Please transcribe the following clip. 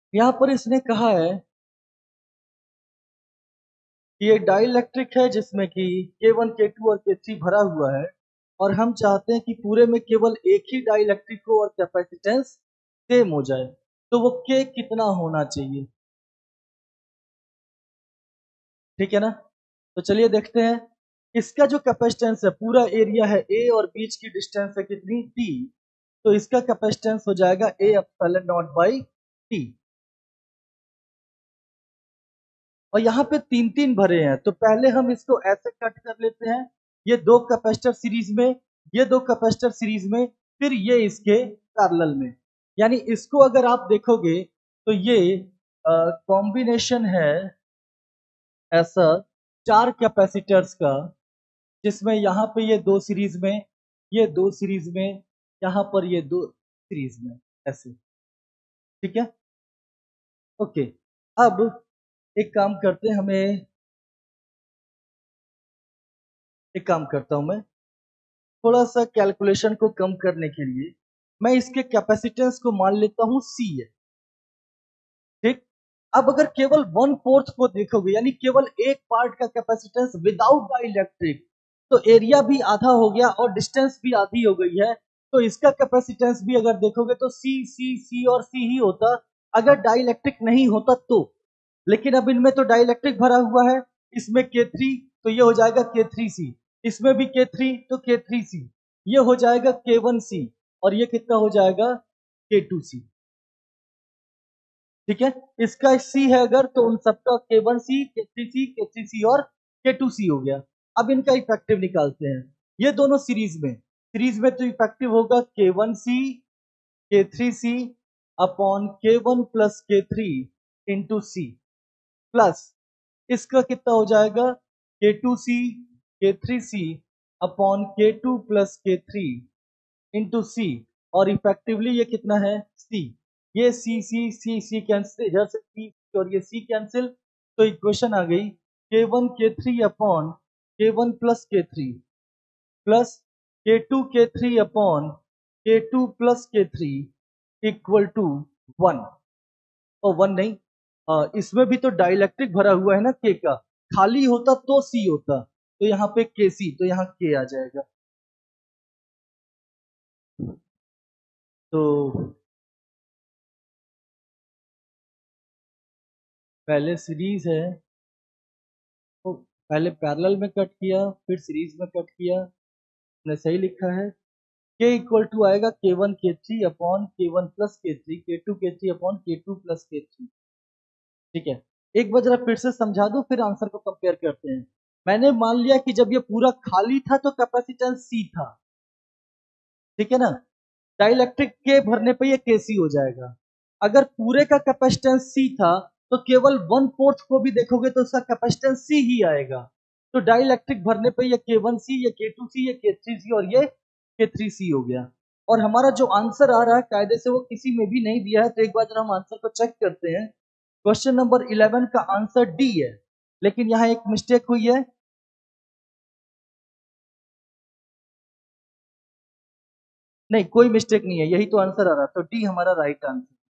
यहां पर इसने कहा है कि ये डाइलेक्ट्रिक है जिसमें कि K1, K2 और K3 भरा हुआ है, और हम चाहते हैं कि पूरे में केवल एक ही डाइलेक्ट्रिक हो और कैपेसिटेंस सेम हो जाए। तो वो K कितना होना चाहिए? ठीक है ना? तो चलिए देखते हैं। इसका जो कैपेसिटेंस है, पूरा एरिया है A और बीच की डिस्टेंस है कितनी? T। तो इसका कैपेसिटेंस हो जाएगा A epsilon naught by T। और यहाँ पे तीन तीन भरे हैं, तो पहले हम इसको ऐसे कट कर लेते हैं, ये दो कैपेसिटर सीरीज में, ये दो कैपेसिटर सीरीज में, फिर ये इसके पैरेलल में। यानी इसको अगर आप देखोगे तो ये कॉम्बिनेशन है ऐसा चार कैपेसिटर्स का, जिसमें यहाँ पे ये दो सीरीज में, ये दो सीरीज में, यहाँ पर ये दो सीरीज में, ऐसे। ठीक है, ओके। अब एक काम करते हैं, एक काम करता हूं मैं, थोड़ा सा कैलकुलेशन को कम करने के लिए मैं इसके कैपेसिटेंस को मान लेता हूं C है। ठीक। अब अगर केवल 1/4 को देखोगे, यानी केवल एक पार्ट का कैपेसिटेंस विदाउट डाइलेक्ट्रिक, तो एरिया भी आधा हो गया और डिस्टेंस भी आधी हो गई है। तो इसका कैपेसिटेंस भी अगर देखोगे तो C C C और C ही होता, अगर डाइलेक्ट्रिक नहीं होता तो। लेकिन अब इनमें तो डाइलेक्ट्रिक भरा हुआ है, इसमें K3, तो ये हो जाएगा K3C, इसमें भी K3 तो K3C, ये हो जाएगा K1C, और ये कितना हो जाएगा? K2C। ठीक है, इसका C है अगर, तो उन सबका K1C, K3C, K3C और K2C हो गया। अब इनका इफेक्टिव निकालते हैं, ये दोनों सीरीज में तो इफेक्टिव होगा K1C K3C upon K1 plus K3 into C, plus इसका कितना हो जाएगा? K2C K3C upon K2 plus K3 into C, और इफेक्टिवली ये कितना है? C। ये C कैंसिल, इधर से C और ये C कैंसिल, तो इक्वेशन आ गई K1 K3 upon K1 plus K3 plus K2 K3 upon K2 plus K3 equal to 1। और 1 नहीं, इसमें भी तो डाइलेक्ट्रिक भरा हुआ है ना K का, खाली होता तो C होता, तो यहाँ पे KC, तो यहाँ K आ जाएगा। तो पहले सीरीज है, तो पहले पैरेलल में कट किया, फिर सीरीज में कट किया, मैंने सही लिखा है। K इक्वल टू आएगा K1 K3 upon K1 plus K3, K2 K3 upon K2 plus K3। ठीक है, एक बार जरा फिर से समझा दो, फिर आंसर को कंपेयर करते हैं। मैंने मान लिया कि जब ये पूरा खाली था तो कैपेसिटेंस C था, ठीक है ना? डाइलेक्ट्रिक के भरने पे ये KC हो जाएगा। अगर पूरे का कैपेसिटेंस C था, तो केवल 1/4 को भी देखोगे तो उसका कैपेसिटेंस C ही आएगा। तो डाइलेक्ट्रिक भरने पे ये K1C, ये K2C, ये K3C और ये K3C हो गया। और हमारा जो आंसर आ रहा है कायदे से वो किसी में भी नहीं दिया है, तो एक बार जरा हम आंसर को चेक करते हैं। क्वेश्चन नंबर 11 का आंसर D है, लेकिन यहाँ एक मिस्टेक हुई है। नहीं, कोई मिस्टेक नहीं है, यही तो आंसर आ रहा, तो D हमारा राइट आंसर।